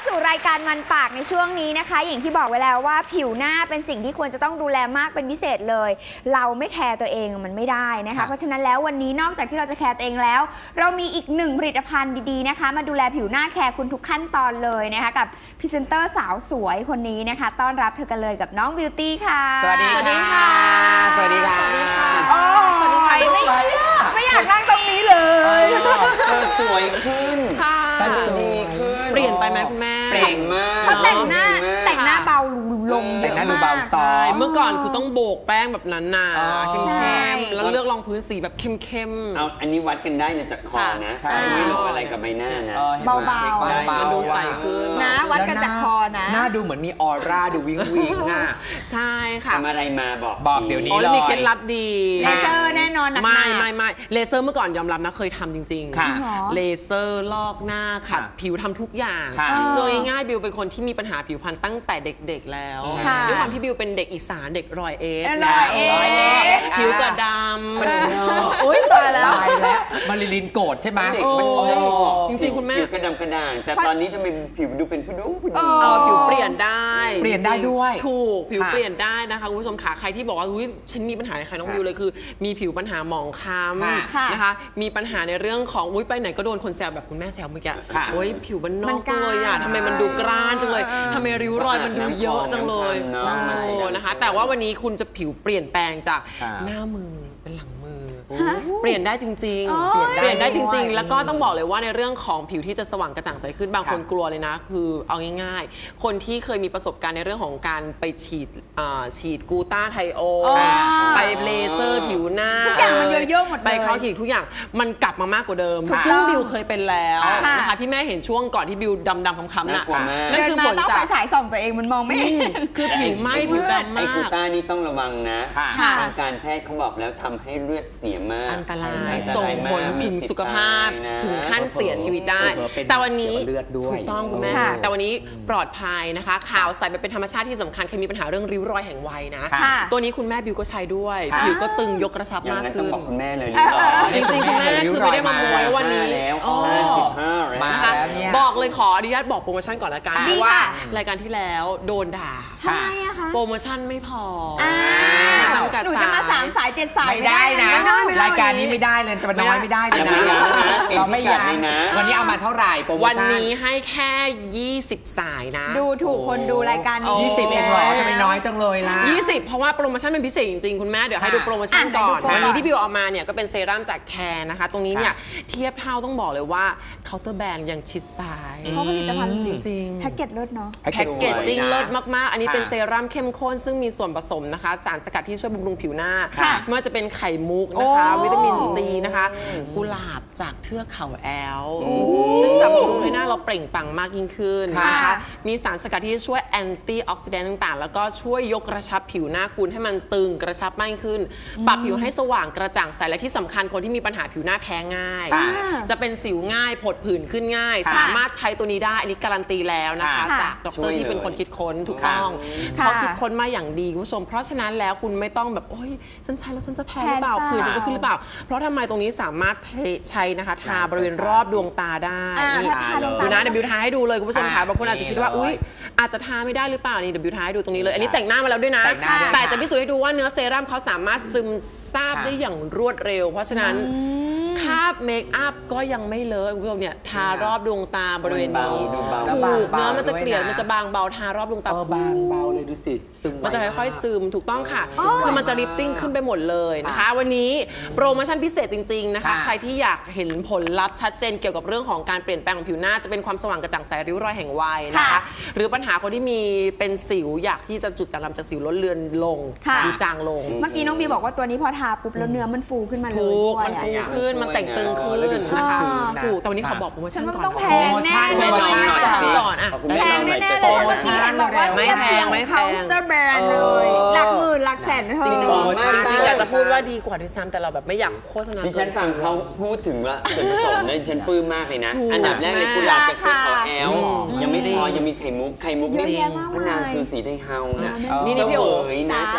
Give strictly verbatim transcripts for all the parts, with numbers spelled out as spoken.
สู่รายการมันปากในช่วงนี้นะคะอย่างที่บอกไว้แล้วว่าผิวหน้าเป็นสิ่งที่ควรจะต้องดูแลมากเป็นพิเศษเลยเราไม่แคร์ตัวเองมันไม่ได้นะคะเพราะฉะนั้นแล้ววันนี้นอกจากที่เราจะแคร์ตัวเองแล้วเรามีอีกหนึ่งผลิตภัณฑ์ดีๆนะคะมาดูแลผิวหน้าแคร์คุณทุกขั้นตอนเลยนะคะกับพรีเซนเตอร์สาวสวยคนนี้นะคะต้อนรับเธอกันเลยกับน้องบิวตี้ค่ะสวัสดีค่ะสวัสดีค่ะสวัสดีค่ะสวัสดีค่ะไม่ไม่อยากนั่งตรงนี้เลยสวยขึ้นแต่ดีขึ้นเปลี่ยนไปไหมคุณแม่เปลี่ยนมากเขาแต่งหน้าแต่งหน้าเบาลงแต่งหน้าดูเบาซอฟเมื่อก่อนคือต้องโบกแป้งแบบนั้นนะเข้มๆแล้วเลือกรองพื้นสีแบบเข้มๆเอาอันนี้วัดกันได้เนี่ยจากคอนะไม่ลงอะไรกับใบหน้านะเบาๆมันดูใสขึ้นนะวัดกันจากคอนะหน้าดูเหมือนมีออร่าดูวิงวิงหน้าใช่ค่ะทำอะไรมาบอกบอกเดี๋ยวนี้เลยมีเคล็ดลับดีเลเซอร์แน่นอนนะไม่ไม่ไม่เลเซอร์เมื่อก่อนยอมรับนะเคยทำจริงๆค่ะเลเซอร์ลอกหน้าขัดผิวทำทุกอย่างโดยง่ายบิวเป็นคนที่มีปัญหาผิวพรรณตั้งแต่เด็กๆแล้วด้วยความที่บิวเป็นเด็กอีสานเด็กรอยเอสผิวกระดำโอ๊ยตายแล้วมาริลินโกรธใช่ไหมจริงๆคุณแม่ผิวกระดำกระด่างแต่ตอนนี้ทำไมผิวดูเป็นผู้ดุ้งผู้ดีผิวเปลี่ยนได้เปลี่ยนได้ด้วยถูกผิวเปลี่ยนได้นะคะคุณผู้ชมขาใครที่บอกว่าอุ้ยฉันมีปัญหาใครน้องบิวเลยคือมีผิวปัญหาหมองคล้ำนะคะมีปัญหาในเรื่องของอุ้ยไปไหนก็โดนคนแซวแบบคุณแม่แซวเมื่อกี้โอ้ยผิวมันนอกจังเลยอ่ะทำไมมันดูกร้านจังเลยทำไมริ้วรอยมันดูเยอะจังเลยนะคะแต่ว่าวันนี้คุณจะผิวเปลี่ยนแปลงจากหน้ามือเป็นหลังมือเปลี่ยนได้จริงๆเปลี่ยนได้จริงๆแล้วก็ต้องบอกเลยว่าในเรื่องของผิวที่จะสว่างกระจ่างใสขึ้นบางคนกลัวเลยนะคือเอาง่ายๆคนที่เคยมีประสบการณ์ในเรื่องของการไปฉีดฉีดกูต้าไทโอไปเลเซอร์ผิวหน้าทุกอย่างมันเยอะๆหมดเลยไปเข้าถีกทุกอย่างมันกลับมามากกว่าเดิมซึ่งบิวเคยเป็นแล้วนะคะที่แม่เห็นช่วงก่อนที่บิวดำๆคำๆน่ะนั่นคือผลจากฉายส่องตัวเองมันมองไม่เห็นคือผิวไหม้ผิวดำมากไอ้กูต้านี่ต้องระวังนะทางการแพทย์เขาบอกแล้วทำให้เลือดเสียมากอันตรายส่งผลถึงสุขภาพถึงขั้นเสียชีวิตได้แต่วันนี้ถูกต้องคุณแม่แต่วันนี้ปลอดภัยนะคะขาวใสแบบเป็นธรรมชาติที่สำคัญใครมีปัญหาเรื่องริ้วรอยแห่งวัยนะตัวนี้คุณแม่บิวก็ใช้ด้วยผิวก็ตึงยกกระชับมากขึ้นต้องบอกคุณแม่เลยจริงๆคุณแม่คือไม่ได้มาโม้วันนี้นะคะบอกเลยขออนุญาตบอกโปรโมชั่นก่อนละกันเพราะว่ารายการที่แล้วโดนด่าทำไมอะคะโปรโมชั่นไม่พอจำกัดหนูจะมาสามสายเจ็ดสายไม่ได้นะรายการนี้ไม่ได้เลยจะมาน้อยไม่ได้เลยนะเราไม่อยากนะวันนี้เอามาเท่าไหร่โปรโมชั่นวันนี้ให้แค่ยี่สิบสายนะดูถูกคนดูรายการนี้ยี่สิบเองเหรอจะไม่น้อยจังเลยนะยี่สิบเพราะว่าโปรโมชั่นเป็นพิเศษจริงๆคุณแม่เดี๋ยวให้ดูโปรโมชั่นก่อนวันนี้ที่บิวเอามาเนี่ยก็เป็นเซรั่มจากแคร์นะคะตรงนี้เนี่ยเทียบเท่าต้องบอกเลยว่าเคาน์เตอร์แบรนด์ยังชิดซ้ายเพราะผลิตภัณฑ์จริงๆแพ็กเกจเลิศเนาะแพ็กเกจจริงเลิศมากๆอันนี้เป็นเซรั่มเข้มข้นซึ่งมีส่วนผสมนะคะสารสกัดที่ช่วยบำรุงผิวหน้าไม่ว่าจะเป็นไข่มุกนะคะวิตามินซีนะคะกุหลาบจากเทือกเขาแอลซึ่งจะบำรุงให้หน้าเราเปล่งปลั่งมากยิ่งขึ้นนะคะมีสารสกัดที่ช่วยแอนตี้ออกซิแดนต์ต่างๆแล้วก็ช่วยยกกระชับผิวหน้าคุณให้มันตึงกระชับมากขึ้นปรับผิวให้สว่างกระจ่างใสและที่สำคัญคนที่มีปัญหาผิวหน้าแพ้ง่ายจะเป็นสิวง่ายผดผื่นขึ้นง่ายสามารถใช้ตัวนี้ได้อันนี้การันตีแล้วนะคะจากดรที่เป็นคนคิดค้นถูกต้องเขาคิดค้นมาอย่างดีคุณผู้ชมเพราะฉะนั้นแล้วคุณไม่ต้องแบบโอ้ยฉันใช้แล้วฉันจะแพ้หรือเปล่าผื่นจะขึ้นหรือเปล่าเพราะทำไมตรงนี้สามารถใช้นะคะทาบริเวณรอบดวงตาได้นี่ดูนะเดี๋ยวบิวทาให้ดูเลยคุณผู้ชมค่ะบางคนอาจจะคิดว่าอุ้ยอาจจะทาไม่ได้หรือเปล่านี่เดี๋ยวบิวทาให้ดูตรงนี้เลยอันนี้แต่งหน้ามาแล้วด้วยนะแต่จะพิสูจน์ให้ดูว่าเนื้อเซรั่มเขาสามารถซึมซาบได้อย่างรวดเร็วเพราะฉะนั้นคราบเมคอัพก็ยังไม่เลอะคุณผู้ชมเนี่ยทารอบดวงตาบริเวณนี้ถูกเนื้อมันจะเกลี่ยมันจะบางเบาทารอบดวงตาบางเบาเลยดูสิมันจะค่อยๆซึมถูกต้องค่ะคือมันจะลิฟติ้งขึ้นไปหมดเลยนะคะวันนี้โปรโมชั่นพิเศษจริงๆนะคะใครที่อยากเห็นผลลัพธ์ชัดเจนเกี่ยวกับเรื่องของการเปลี่ยนแปลงของผิวหน้าจะเป็นความสว่างกระจ่างใสริ้วรอยแห่งวัยนะคะหรือปัญหาคนที่มีเป็นสิวอยากที่จะจุดด่างดำจากสิวลดเลือนลงดูจางลงเมื่อกี้น้องบีบอกว่าตัวนี้พอทาปุ๊บแล้วเนื้อมันฟูขึ้นมาเลยมันฟูขึ้นมันแต่งตึงขึ้นนะคะถูกแต่วันนี้เขาบอกโปรโมชั่นก่อนต้องแพงแน่เลยก่อนอ่ะแพงแน่เลยโปรโมชั่นบอกว่าไม่แพงไม่แพงเคาน์เตอร์แบรนด์เลยหลักหมื่นหลักแสนเธอจริงจริงอยากจะพูดว่าดีกว่าด้วยซ้ำแต่เราแบบไม่อยากโฆษณาดิฉันฟังเขาพูดถึงว่าส่วนผสมเนี่ยดิฉันปลื้มมากเลยนะอันดับแรกเลยกุหลาบจากเทือกเขาแอลยังไม่พอยังมีไข่มุกไข่มุกนี่พระนางซูสีไดเฮานะนี่นี่พี่โอ๋นะจ๊ะ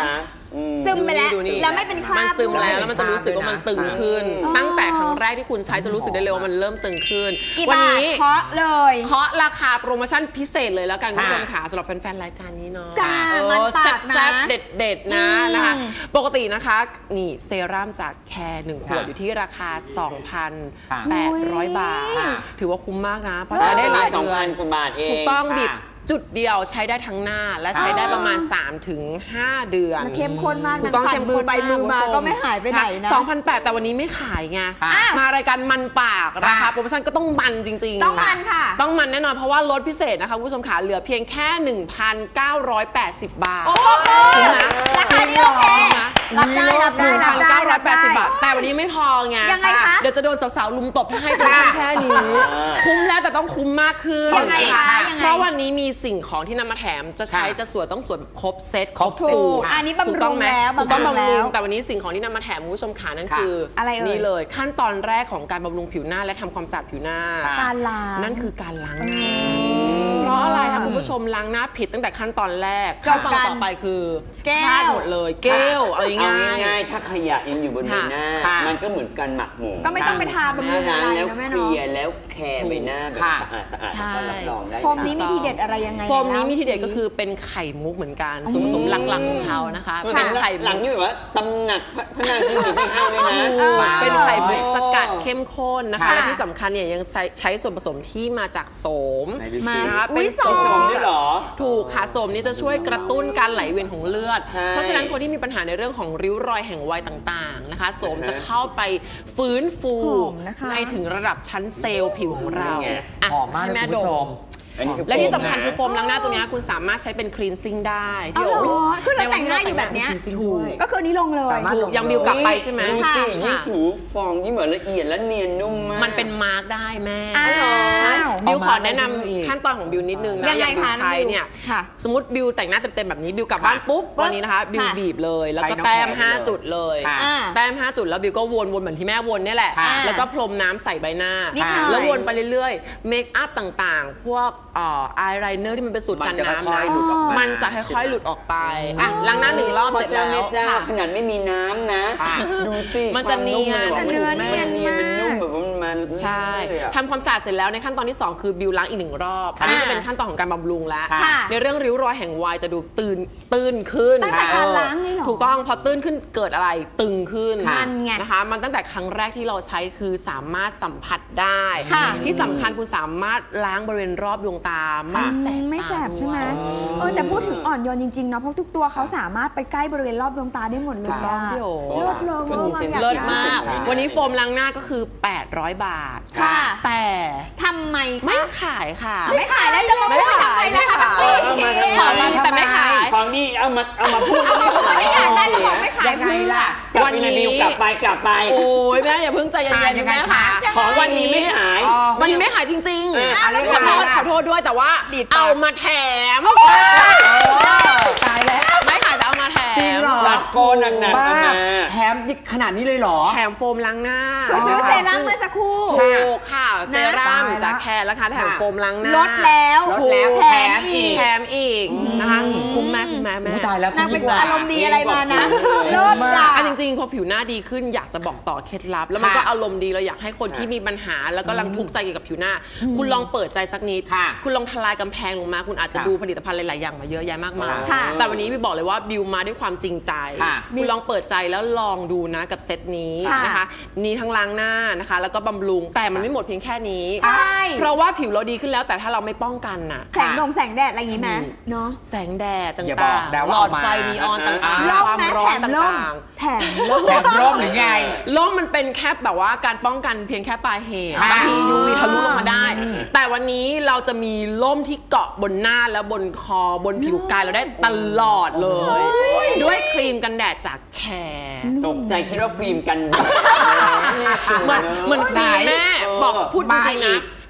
ซึมไปแล้วดูนี่แล้วไม่เป็นคราบมันซึมด้วยแล้วแล้วมันจะรู้สึกว่ามันตึงขึ้นอ๋อตั้งแต่ครั้งแรกที่คุณใช้จะรู้สึกได้เลยว่ามันเริ่มตึงขึ้นกี่วับาทนี้เคาะเลยเคาะราคาโปรโมชั่นพิเศษเลยแล้วกันคุณผู้ชมค่ะสำหรับแฟนๆรายการนี้เนาะจ้าเอมันอปากนะแซ่บๆเด็ดๆนะอืมนะคะปกตินะคะนี่เซรั่มจากแคร์หนึ่งขวดค่ะอยู่ที่ราคา สองพันแปดร้อย บาทค่ะถือว่าคุ้มมากนะเพราะใช้ใช้ได้ได้หหลาลาย ยสองเดือพันนกว่าบาทเองถูกต้องค่ะบิบจุดเดียวใช้ได้ทั้งหน้าและใช้ได้ประมาณ สามถึงห้า เดือนมันเข้มข้นมากถูนะกต้องผ่านเข้มมืข้อน ไปมือมาคุณผู้ชก็ไม่หายไปไหนนะสองพันแปดแต่วันนี้ไม่ขายไงค่ะมารายการมันปากราคาค่ะโปรโมชั่นก็ต้องมันจริงๆต้องมันค่ะต้องมันแน่นอนเพราะว่าลดพิเศษนะคะคุณผู้ชมขาเหลือเพียงแค่ หนึ่งพันเก้าร้อยแปดสิบ บาทโอ้โหถูกไหมราคานี้โอเค รับได้รับได้รับได้รับได้หนึ่งพันเก้าร้อยแปดสิบ บาท แต่วันนี้ไม่พอไงยังไงคะเดี๋ยวจะโดนสาวๆลุมตบที่ให้ตัวแค่นี้ คุ้มแล้วแต่ต้องคุ้มมากขึ้นยังไงคะยังไงเพราะวันนี้มีสิ่งของที่นำมาแถมจะใช้ค่ะจะสวยต้องสวยแบบครบเซตครบสูตรอันนี้บำถูกรุต้องงไหมแล้วถูกต้องบำรุงบำรุแล้งวแต่วันนี้สิ่งของที่นำมาแถมคุณผู้ชมขานั่นค่ะคืออะไรเอ่ยนี่เลยขั้นตอนแรกของการบำรุงผิวหน้าและทำความสะอาดผิวหน้าค่ะการล้างนั่นคือการล้างหน้าเพราะอะไรคะคุณผู้ชมล้างหน้าผิดตั้งแต่ขั้นตอนแรกค่ะขั้นตอนต่อไปคือแก้วพลาดหมดเลยแก้วเอาเอาง่ายง่ายๆถ้าขยะยังอยู่บนใบหน้าค่ะมันก็เหมือนการหมักหมมก็ไม่ต้องไปทาบำรุงล้าอะงไรแล้วนะเคแม่ลีเนาะยร์แล้วแคร์ใบหน้าแบบค่ะสะอาดสะอาดใช่ก็รับรองได้โฟมนี้มีทีเด็ดอะไรยังไงโฟมนี้มีทีเด็ดล่าก็คือเป็นไข่มุกเหมือนกันส่วนผสมหลักๆของเขานะคะส่วนเป็นหลัไข่งหมุลังกนี่แบบว่าตำหนักพระนางที่สีที่ห้าวเลยนะเออเป็นไข่มุกสกัดเข้มข้นนะคะค่ะและที่สำคัญเนี่ยยังใช้ใช้ส่วนผสมที่มาจากโสมไหนดูสิมานะคะอุ๊เป็ยนโสโสมมด้วยเหรอถูกค่ะโสมนี้จะช่วยกระตุ้นการไหลเวียนของเลือดใช่เพราะฉะนั้นคนที่มีปัญหาในเรื่องของริ้วรอยแห่งวัยต่างๆนะคะโสมจะเข้าไปฟื้นฟูหอมนะคะในถึงระดับชั้นเซลล์ผิวของเราะหอมมากให้เลยแม่คุณดผู้ชมมอันนี้คือและที่สำคัญโฟมนะคือโฟมล้างหน้าตัวเนี้ยคุณสามารถใช้เป็นคลีนซิ่งได้เอาพี่เหรโอ๋อคือเราแต่งหน้าอยู่แบบเนี้ยถูกก็คืออนนี้ลงเลยสามารถถูกยังบิวกลับไปใช่ไหมดูค่ะสิยิ่งถูฟองยิ่งแบบละเอียดและเนียนนุ่มมากมันเป็นมาร์กได้แม่อ้าวใช่บิวขอแนะนเอามาร์คได้ด้วยอีกำขั้นตอนของบิวนิดนึงนะยังอไงย่างบิวคะใช้เนี่ยค่ะสมมติบิวแต่งหน้าเต็มๆแบบนี้บิวกลับบ้านปุ๊บวันนี้นะคะบิวค่ะบีบเลย แล้วก็ใช้น้ำแต้มแข็งห้าเลยจุดเลยค่ะอ่าแต้มห้าจุดแล้วบิวก็วนวนเหมือนที่แม่วนเนี่ยแหละค่ะแล้วก็พรมน้ำใส่ใบหน้านิดหน่อยแล้ววนไปเรื่อยๆเมคอัพต่างๆ พวกเอ่ออายไลเนอร์ที่มันเป็นสูตรกันน้ำมันจะค่อยๆหลุดออกมามันจะค่อยๆหลุดออกไปอ่ะล้างหน้าหนึ่งรอบพอเสร็จเจ้าแล้แม่วเจ้าค่ะขนาดไม่มีน้ำนะค่ะดูสิมันจะเนียนความนุ่มมันแบบว่าเนียนมันเนียนมากมันนุ่มแบบว่ามันใช่เลยอะทำความสะอาดเสร็จแล้วในขั้นตอนที่ สอง คือบิวล้างอีกหนึ่งรอบ อันนี้จะเป็นขั้นตอนของการบำรุงแล้วค่ะในเรื่องริ้วรอยแห่งวัยจะดูตื่นตื้นขึ้นตั้งแต่การล้างนี่เหรอถูกต้องพอตื้นขึ้นเกิดอะไรตึงขึ้นมันไงนะคะ มันตั้งแต่ครั้งแรกที่เราใช้คือสามารถสัมผัสได้ค่ะที่สำคัญคุณสามารถล้างบริเวณรอบดวงตาไม่แสบไม่แสบตาใช่ไหมด้วยเออแต่พูดถึงอ่อนโยนจริงๆเนาะเพราะทุกตัวเขาสามารถไปใกล้บริเวณรอบดวงตาได้หมดเลยถูกต้องอะพี่โอ๋เลิศเลยส่วนว่าเซ็นอยากเลิศได้มากได้วันนี้โฟมล้างหน้าก็คือ แปดร้อยบาทค่ะแต่ทำไมคะไม่ขายค่ะไม่ขายแล้วจะมาไม่พูดขายทำไมล่ะคะไม่ขายพี่ขอมีแต่ไม่ขายของนี่เอามาเอามาพูดไม่อยากได้แต่บอกไม่ขายยังไงล่ะกลับวันไปนี้รีวิวกลับไปกลับไปโอ้ยแม่อย่าเพิ่งใจเย็นขายๆยังนะไงแม่ค่ะคะของวันนี้ไม่ขายอ๋อวันนี้ไม่ขายจริงเออๆอะไรขอโทษล่ะขอโทษด้วยแต่ว่าดีดปากเอามาแถมตายแล้วไม่ขายแต่เอามาแถจริงมเหรอจัดโกนหนักๆเอามาแถมขนาดนี้เลยเหรอแถมโฟมล้างหน้าคือซื้อเซรั่มเมื่อสักครู่ถูกค่ะเซรั่มตายละจากแคร์ราคาแถมโฟมล้างหน้าลดแล้วลดแล้วแถแถมมอีอีกกแถมอีกนะคะคุ้มแม่คุ้มแม่แม่อุ๊ยตายแล้วนางเป็นคุ้มกว่าอารมณ์ดีอะไรมานะลดมากอ่ะอ่ะจริงๆพอผิวหน้าดีขึ้นอยากจะบอกต่อเคล็ดลับ แล้วมันก็อารมณ์ดีเราอยากให้คนที่มีปัญหาแล้วก็กำลังทุกข์ใจเกี่ยวกับผิวหน้า คุณลองเปิดใจสักนิดค่ะคุณลองทลายกำแพงลงมา คุณอาจจะค่ะดูผลิตภัณฑ์หลายๆอย่างมาเยอะแยะมากมายค่ะแต่วันนี้บิวบอกเลยว่าบิวมาด้วยความจริงใจค่ะคุณลองเปิดใจแล้วลองดูนะกับเซตนี้ค่ะนะคะนี่ทั้งล้างหน้านะคะ แล้วก็บำรุงแต่มันไม่หมดเพียงแค่นี้ใช่เพราะว่าผิวเราดีขึ้นแล้วแต่ถ้าเราไม่ป้องกันน่ะแสงดงแสงแดดอะไรอย่างงี้ไหมเนาะแสงแดดต่อย่าบอาก งนะๆว่าหลอดเอามาไฟนีออนต่างร่ๆมความไหมร้อแถนมร่มต่างๆแถมร่มแถมร่มหรือไงร่มมันเป็นแค่แบบว่าการป้องกันเพียงแค่ปลายเหตุค่ะบางที ยู วี ทะลุลงมาได้ แต่วันนี้เราจะมีร่มที่เกาะบนหน้าและบนคอบนผิวกายเราได้ตลอดเลย ด้วยครีมกันแดดจากแคร์ตกใจคิดว่าฟิล์มกันแดดเหมือนเหมือนฟิล์มแม่เออบอกพูดจริงๆมาอีนะก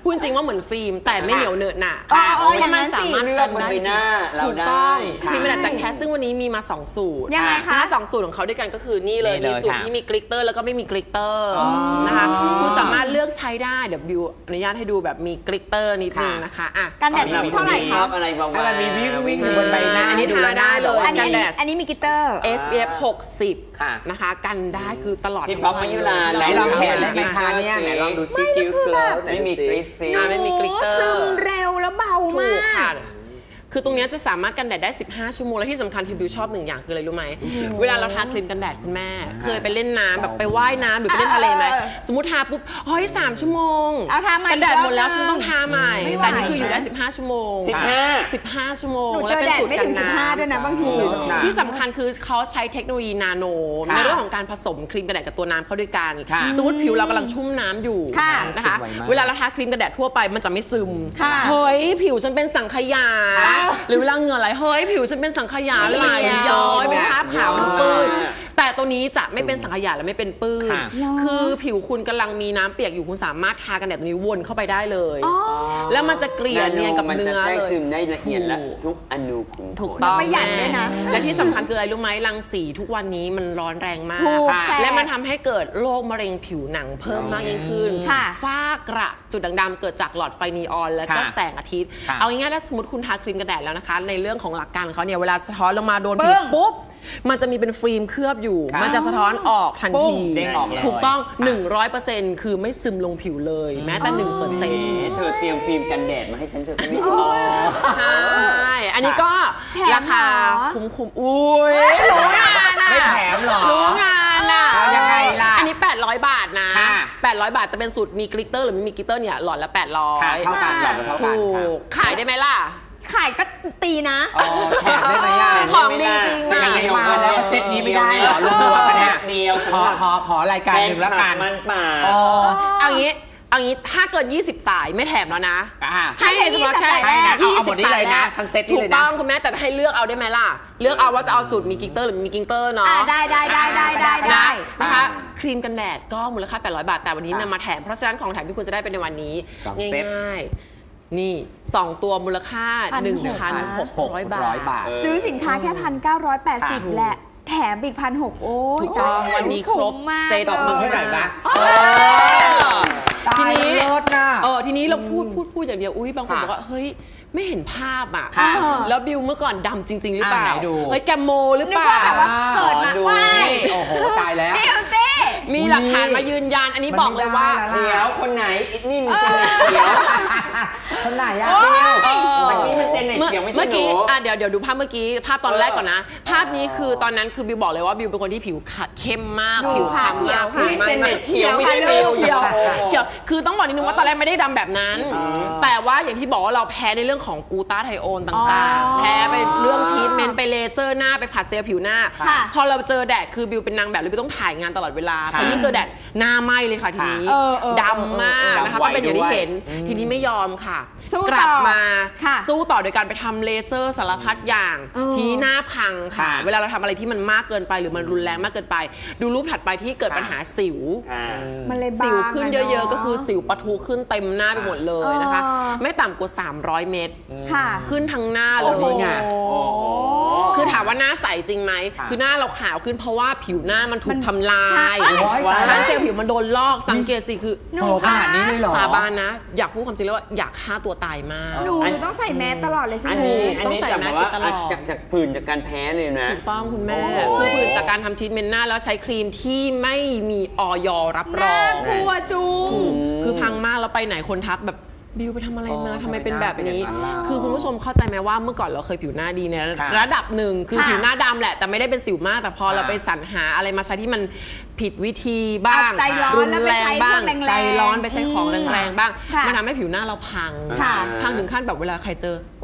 พูดจริงว่าเหมือนฟิล์มแต่ไม่เหนียวเหนอะหนะอ๋ออ๋อเพราะมันสามารถเลืกัอกนบนได้ใบหน้าเราถูกได้ต้องใช่ครีมกันแดดจากแคสซึ่งวันนี้มีมาสองสูตรยังไงคะนสองสูตรของเขาด้วยกันก็คือนี่เลยนี่เลยมีสูตรค่ะที่มีกลิตเตอร์แล้วก็ไม่มีกลิตเตอร์นะคะคุณสามารถเลือกใช้ได้เดี๋ยวบิวอนุญาตให้ดูแบบมีกลิตเตอร์นิดนึงนะคะอ่ะกันแดดเท่าไหร่ชคะอบอะไรบางอะไรมีวิ่งวิ่งอยู่บนใบหน้าอันนี้ทาได้เลยอันนี้กันแดดอันนี้มีกลิตเตอร์เอส พี เอฟ หกสิบค่ะนะคะกันได้คือตลอดพี่ทั้งป๊อปวันมายุราเลไหนยลองแขนได้ได้ไหมคะเนี่ยไหนลองดูซิคิวเกลอไม่มีกริซซี่อ่าไม่มีกลิตเตอร์ซึมเร็วแล้วเบาถูมาก กค่ะ คือตรงเนี้ยจะสามารถกันแดดได้ สิบห้า ชั่วโมง และที่สำคัญคือบิวชอบหนึ่งอย่างคืออะไรรู้ไหม เวลาเราทาครีมกันแดดคุณแม่ เคยไปเล่นน้ำแบบไปว่ายน้ำหรือไปเล่นทะเลไหมเออสมมติทาปุ๊บเฮ้ยสามชั่วโมงเอาทาใหม่กันแดดหมดแล้วอีกรอบฉันต้องทาใหม่ไม่ไหวแต่นี่คืออยู่ได้ สิบห้า ชั่วโมงสิบห้าสิบห้า ชั่วโมงหนูและเจอเป็นแดดสูตรไม่กัถึนงสิบห้าน้ำด้วยนะบางทีที่สำคัญคือเขาใช้เทคโนโลยีนาโนค่ะในเรื่องของการผสมครีมกันแดดกับตัวน้ำเข้าด้วยกันค่ะสมมติผิวเรากำลังชุ่มน้ำอยู่ค่ะนะคะซึมไวมากเวลาเราทาครีมกันแดดทั่วไปมันจะไม่ซึมค่ะเฮ้ยผิวฉันเป็นสังขยาค่ะหรือเวลาเหงื่อไหลเฮ้ยผิวฉันเป็นสังขยาไหลย้อยเป็นคราบขาวมันปื้นแต่ตัวนี้จะไม่เป็นสังขยาและไม่เป็นปื้นค่ะคือผิวคุณกำลังมีน้ำเปียกอยู่คุณสามารถทากันแดดตัวนี้วนเข้าไปได้เลยอ๋อแล้วมันจะเกลี่ยเนียนกับมันเนื้จะอแทรกเลยซึมได้ละเอียดและทุกอนูของถูกขนต้องประหยัดด้วยนะและที่สำคัญคืออะไรรู้ไหมรังสีทุกวันนี้มันร้อนแรงมากถูกค่ะแสบและมันทำให้เกิดโรคมะเร็งผิวหนังเพิ่มมากยิ่งขึ้นค่ะฝ้ากระจุดด่างดำเกิดจากหลอดไฟนีออน แล้วก็ค่ะแสงอาทิตย์ค่ะเอาง่ายๆถ้าสมมติคุณทาครีมกันแดดแล้วนะคะ ในเรื่องของหลักการของเขาเนี่ยเวลาสะท้อนลงมาโดนปึ้ผิวงปุ๊บมันจะมีเป็นฟิล์มเคลือบอยู่ค่ะมันจะสะท้อนออกทันทีเด้งออกเลยถูกต้องค่ะหนึ่งร้อยเปอร์เซ็นต์ คือไม่ซึมลงผิวเลย แม้แต่หนึ่งเปอร์เซ็นต์เธอเตรียมฟิล์มกันแดดมาให้ฉันเธอก็ไม่ใช่ อันนี้ก็แถมราคาเหรอคุ้มๆอุ้ยรู้งานอะไม่แถมหรอรู้งานอ่ะเอายังไงล่ะอันนี้ แปดร้อย บาทนะค่ะแปดร้อย บาทจะเป็นสูตรมีกลิตเตอร์หรือไม่มีกลิตเตอร์เนี่ยหลอดละ แปดร้อยค่ะเท่ากันหลอดละเท่ากันถูค่ะก ขายได้ไหมล่ะขายก็ตีนะอ๋อแถมได้ไหมอ่ะของดีจริงไม่อ่ะได้มาแล้วเซตนี้ไม่ได้เหรอรวมๆกันเนี่ยเดียวขอขอขอรายการหนึ่งแล้วกันมันป่าอ๋อเอางี้เอางี้ถ้าเกินยี่สิบ สายไม่แถมแล้วนะอ่ะให้เฉพาะแค่ให้นะเอายี่เอาสิหมบดนี้สาเลย ยแรนะกทั้งเซตนี้ถูเลกยนะต้องคุณแม่แต่ให้เลือกเอาได้ไหมล่ะ เลือกเอาว่าจะเอาสูตรมีกลิตเตอร์หรือไม่มีกลิตเตอร์เนาะอ่าได้ได้ได้ได้ได้ได้นะนะคะครีมกันแดดก็มูลค่า แปดร้อย บาท แต่วันนี้นำมาแถม เพราะฉะนั้นของแถมที่คุณจะได้เป็นในวันนี้สองเซตง่ายๆ นี่ สอง ตัวมูลค่า หนึ่งพันหกร้อย บาทบาทซื้อสินค้าแค่พันเก้าร้อยแปดสิบแหละ แถมอีกพันหกโอ้ยถูกต้องตายวันนี้ครบคุ้มมากเซตตบมือให้หน่อยนะเออทีนี้ตายเลิศน่ะเออทีนี้เราพูดพูดพูดอย่างเดียวอุ้ยบางคนค่ะบอกว่าเฮ้ยไม่เห็นภาพอ่ะค่ะแล้วบิวเมื่อก่อนดำจริง ๆ หรือเปล่าอ่ะไหนดูเฮ้ยแกมโมหรือนึเปกล่าว่าแบบว่าเปิดมาดูว้ายนี่โอ้โหตายแล้วเอลเต้มีหลักฐานมายืนยัน อันนี้บอกเลยว่ามันไม่ได้เดี๋ยวคนไหนนี่มันเจเน็ตเขียวคนไหนอ่ะเออตะกี้มันเจเน็ตเมื่อเขียวไม่ใช่เมื่อกี้หนูอ่ะเดี๋ยวเดี๋ยวดูภาพเมื่อกี้ภาพตอนแรกก่อนนะ ภาพนี้คือตอนนั้นคือบิวบอกเลยว่าบิวเป็นคนที่ผิวขะเข้มมากดูผิวค่ะคล้ำมากเขียวค่ะผิวไหม้มากเขียวไม่ได้เขียวเขีเขียยว วโอ้โหเขียวคือต้องบอกนิดนึงว่าตอนแรกไม่ได้ดำแบบนั้น แต่ว่าอย่างที่บอกว่าเราแพ้ในเรื่องของกลูตาไทโอนต่างอ๋อๆ แพ้ไปเรื่องทรีทเมนต์ไปเลเซอร์หน้าไปผัดเซลล์ผิวหน้าค่ะพอเราเจอแดดคือบิวเป็นนางแบบเลยบิวต้องถ่ายงานตลอดเวลาพอยิ่งเจอแดดหน้าไหม้เลยค่ะทีนี้เออเออดำมากนะคะก็เป็นอย่างที่เห็นทีนี้ไม่ยอมค่ะสู้ต่อกลับมาค่ะสู้ต่อโดยการไปทำเลเซอร์สารพัดอย่างเออทีนี้หน้าพังค่ะค่ะเวลาเราทำอะไรที่มันมากเกินไปหรือมันรุนแรงมากเกินไป ดูรูปถัดไปที่เกิดค่ะปัญหาสิวอ่ามันเลยบางสิวขึ้นเยอะๆ ก็คือสิสิวปะทุขึ้นเต็มหน้าไปหมดเลยนะคะอ๋อไม่ต่ำกว่า สามร้อย เม็ดค่ะขึ้นทั้งหน้าเลโอ้โหยไงโอ้โหคือถามว่าหน้าใสจริงไหมค่ะคือหน้าเราขาวขึ้นเพราะว่าผิวหน้ามันถูมักนทำลายใช่โอ้ยตายชั้นเซลล์ผิวมันโดนลอกสังเกตสิคือหนูโอ้ขนาดนี้เลยเหรอสาบานนะ อยากพูดความจริงแล้วว่าอยากฆ่าตัวตายมากหนูต้องใส่แมสตลอดเลยใช่อันไหมนี้อันต้องนี้ใส่จากแมแบสบว่าตลอดจากจากผื่นจากการแพ้เลยนะถูกต้องคุณแม่โอ้คือโหผื่นจากการทำทรีทเมนต์หน้าแล้วใช้ครีมที่ไม่มีออยรับรน่าองกลัวจูถูกคือพังมากแล้วไปไหนคนทักแบบบิวไปทำอะไรมาอ๋อทำไมเป็นแบบนี้ทำไมหน้าเป็นอย่างนั้นล่ะคือคุณผู้ชมเข้าใจไหมว่าเมื่อก่อนเราเคยผิวหน้าดีในค่ะระดับหนึ่งคือค่ะผิวหน้าดำแหละ แต่ไม่ได้เป็นสิวมาก แต่พอค่ะเราไปสรรหาอะไรมาใช้ที่มันผิดวิธีบ้างเอาใจร้อนรุนแล้วไปแรงใช้บ้างพวกแรงๆใจร้อนไปใช้ของอืมแรงๆบ้างค่ะมันทำให้ผิวหน้าเราพังค่ะพังถึงขั้นแบบเวลาใครเจอเอ้ย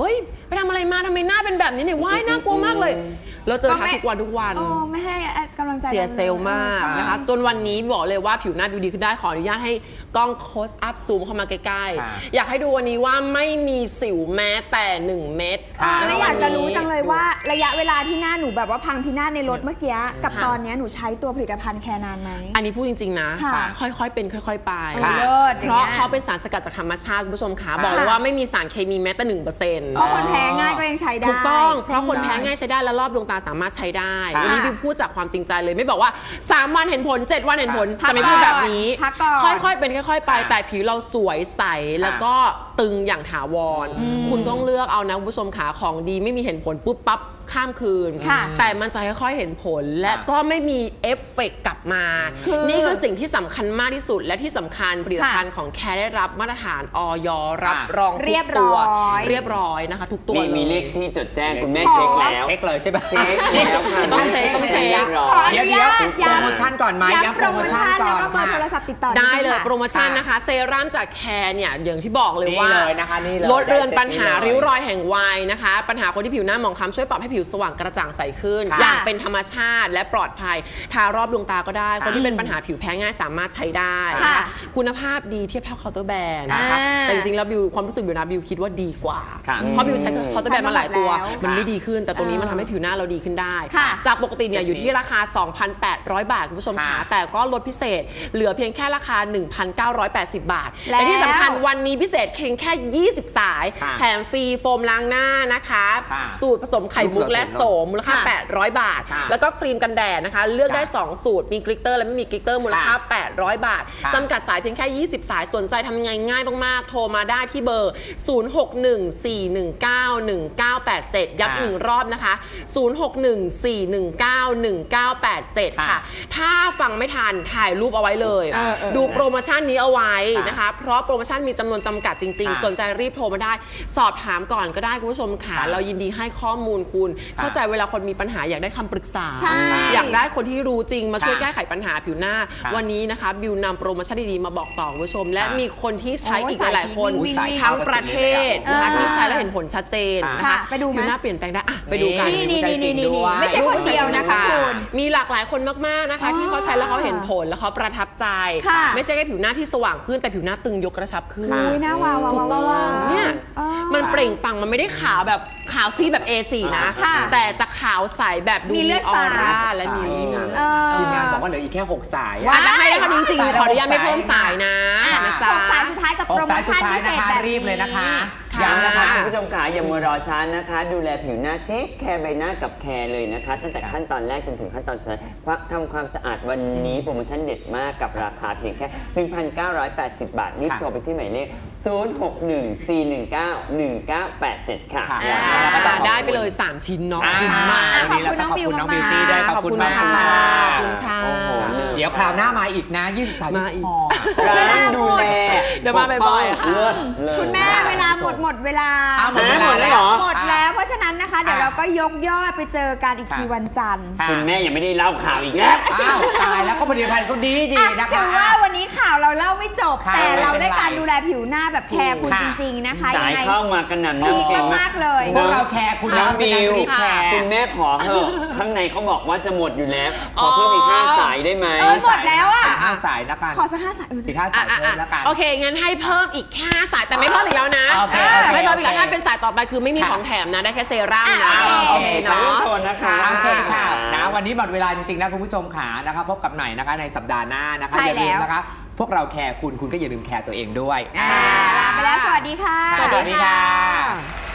ไปทำอะไรมาทำไมหน้าเป็นแบบนี้เนี่ยว้ายน่ากลัวมากเลยเราเจอทักทุกวันทุกวันโอ้ไม่ให้กำลังใจเสียเซลล์มากนะคะจนวันนี้บอกเลยว่าผิวหน้าบิวดีขึ้นได้ขออนุญาตให้กล้องโคสอัพซูมเข้ามาใกล้ๆอยากให้ดูวันนี้ว่าไม่มีสิวแม้แต่หนึ่งเม็ดแล้วอยากจะรู้จังเลยว่าระยะเวลาที่หน้าหนูแบบว่าพังพินาศในรถเมื่อกี้กับตอนนี้หนูใช้ตัวผลิตภัณฑ์แคร์นานไหมอันนี้พูดจริงๆนะค่อยๆเป็นค่อยๆไปเพราะเขาเป็นสารสกัดจากธรรมชาติคุณผู้ชมคะบอกเลยว่าไม่มีสารเคมีแม้แต่หนึ่งเปอร์เซ็นต์เพราะคนแพ้ง่ายก็ยังใช้ได้ถูกต้องเพราะคนแพ้ง่ายใช้ได้และรอบดวงตาสามารถใช้ได้วันนี้บิวพูดจากความจริงใจเลยไม่บอกว่าสามวันเห็นผลเจ็ดวันเห็นผลจะไม่พูดแบบนี้ค่อยๆเป็นค่อยๆไปแต่ผิวเราสวยใสแล้วก็ตึงอย่างถาวรคุณต้องเลือกเอานะคุณผู้ชมขาของดีไม่มีเห็นผลปุ๊บปั๊บข้ามคืนแต่มันจะค่อยๆเห็นผลและก็ไม่มีเอฟเฟกต์กลับมานี่คือสิ่งที่สำคัญมากที่สุดและที่สำคัญผลิตภัณฑ์ของแคร์ได้รับมาตรฐานอย.รับรองทุกตัวเรียบร้อยนะคะทุกตัวเลยมีเลขที่จดแจ้งคุณแม่เช็คแล้วเช็คเลยใช่ไหมเช็คแล้วค่ะต้องเช็คต้องเช็คเดี๋ยวเดี๋ยวโปรโมชั่นก่อนไหมย้ำโปรโมชั่นก่อนค่ะโทรศัพท์ติดต่อได้เลยโปรโมชั่นนะคะเซรั่มจากแคร์เนี่ยอย่างที่บอกเลยว่าลดเรือนปัญหาริ้วรอยแห่งวัยนะคะปัญหาคนที่ผิวหน้าหมองคล้ำช่วยปรับให้ผิวสว่างกระจ่างใสขึ้นอย่างเป็นธรรมชาติและปลอดภัยทารอบดวงตาก็ได้คนที่เป็นปัญหาผิวแพ้ง่ายสามารถใช้ได้นะคะคุณภาพดีเทียบเท่าเคาน์เตอร์แบรนด์นะคะแต่จริงๆแล้วบิวความรู้สึกบิวนะบิวคิดว่าดีกว่าเพราะบิวใช้เคาน์เตอร์แบรนด์มาหลายตัวมันไม่ดีขึ้นแต่ตรงนี้มันทำให้ผิวหน้าเราดีขึ้นได้จากปกติเนี่ยอยู่ที่ราคา สองพันแปดร้อย บาทคุณผู้ชมค่ะแต่ก็ลดพิเศษเหลือเพียงแค่ราคา หนึ่งพันเก้าร้อยแปดสิบ บาทและที่สำคัญวันนี้พิเศษเพียงแค่ยี่สิบสายแถมฟรีโฟมล้างหน้านะคะสูตรผสมไข่มุกและโสมมูลค่าแปดร้อยบาทแล้วก็ครีมกันแดดนะคะเลือกได้สองสูตรมีกลิตเตอร์และไม่มีกลิตเตอร์มูลค่าแปดร้อยบาทจำกัดสายเพียงแค่ยี่สิบสายสนใจทำยังไงง่ายมากๆโทรมาได้ที่เบอร์ศูนย์ หก หนึ่ง สี่ หนึ่ง เก้า หนึ่ง เก้า แปด เจ็ดย้ำอีกหนึ่งรอบนะคะศูนย์ หก หนึ่ง สี่ หนึ่ง เก้า หนึ่ง เก้า แปด เจ็ดค่ะถ้าฟังไม่ทันถ่ายรูปเอาไว้เลยดูโปรโมชั่นนี้เอาไว้นะคะเพราะโปรโมชั่นมีจำนวนจำกัดจริงๆสนใจรีบโทรมาได้สอบถามก่อนก็ได้คุณผู้ชมค่ะเรายินดีให้ข้อมูลคุณเข้าใจเวลาคนมีปัญหาอยากได้คำปรึกษาอยากได้คนที่รู้จริงมาช่วยแก้ไขปัญหาผิวหน้าวันนี้นะคะบิวนำโปรโมชั่นดีๆมาบอกต่อคุณผู้ชมและมีคนที่ใช้อีกหลายๆคนทั้งประเทศนะคะที่ใช้แล้วเห็นผลชัดเจนนะคะผิวหน้าเปลี่ยนแปลงได้อะไปดูกันนี่ๆไม่ใช่คนเดียวนะคะคุณมีหลากหลายคนมากๆนะคะที่เขาใช้แล้วเขาเห็นผลแล้วเขาประทับใจไม่ใช่แค่ผิวหน้าที่สว่างขึ้นแต่ผิวหน้าตึงยกกระชับขึ้นถูกต้องเนี่ยมันเปล่งปลั่งมันไม่ได้ขาวแบบขาวซีแบบ เอ โฟร์ นะแต่จะขาวใสแบบดูมีออร่าและมีทีมงานบอกว่าเหลืออีกแค่หกสายอาจจะให้ได้ค่ะจริงๆขออนุญาตไม่เพิ่มสายนะนะจ๊ะสายสุดท้ายกับโปรโมชั่นพิเศษแบบรีบเลยนะคะย้ำนะคะคุณผู้ชมขาอย่ามัวรอช้านะคะดูแลผิวหน้าเทคแคร์ใบหน้ากับแคร์เลยนะคะตั้งแต่ขั้นตอนแรกจนถึงขั้นตอนสุดท้ายทำความสะอาดวันนี้โปรโมชั่นเด็ดมากกับราคาเพียงแค่ หนึ่งพันเก้าร้อยแปดสิบ บาทรีบโทรไปที่หมายเลขศูนย์ หก หนึ่ง สี่ หนึ่ง เก้า หนึ่ง เก้า แปด เจ็ดค่ะได้ไปเลยสามชิ้นเนาะขอบคุณมากวันนี้แล้วก็ขอบคุณน้องบิวตี้ด้วยขอบคุณมากค่ะขอบคุณค่ะเดี๋ยวคราวหน้ามาอีกนะยี่สิบสายมาอีกร้านดูแลเดี๋ยวมาบ่อยๆค่ะคุณแม่เวลาหมดหมดเวลาหมดแล้วหมดแล้วเหรอหมดแล้วเพราะฉะนั้นนะคะเดี๋ยวเราก็ยกยอดไปเจอกันอีกทีวันจันทร์คุณแม่ยังไม่ได้เล่าข่าวอีกแล้วอ้าวตายแล้วก็ผลิตภัณฑ์ก็ดีดีนะคะถือว่าวันนี้ข่าวเราเล่าไม่จบแต่เราได้การดูแลผิวหน้าแบบแคร์คุณจริงๆนะคะสายเข้ามากันหนักพีคมากเลยพวกเราแคร์คุณน้องบิวคุณแม่ขอเถอะข้างในเขาบอกว่าจะหมดอยู่แล้วขอเพิ่มอีกห้าสายได้ไหมหมดแล้วอ่ะห้าสายแล้วกันขอสักห้าสายอีกห้าสายเพิ่มแล้วกันโอเคงั้นให้เพิ่มอีกแค่สายแต่ไม่เพิ่มอีกแล้วนะไม่เพิ่มอีกแล้วถ้าเป็นสายต่อไปคือไม่มีของแถมนะได้แค่เซรั่มนะโอเคเนาะนะคะโอเคค่ะนะวันนี้หมดเวลาจริงๆนะคุณผู้ชมขานะคะพบกับไหนนะคะในสัปดาห์หน้านะคะอย่าลืมนะคะพวกเราแคร์คุณคุณก็อย่าลืมแคร์ตัวเองด้วยลาไปแล้วสวัสดีค่ะสวัสดีค่ะ